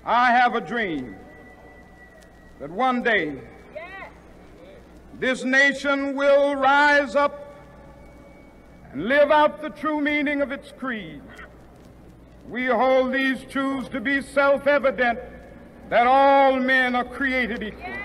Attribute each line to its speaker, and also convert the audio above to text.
Speaker 1: I have a dream that one day this nation will rise up and live out the true meaning of its creed. We hold these truths to be self-evident, that all men are created equal.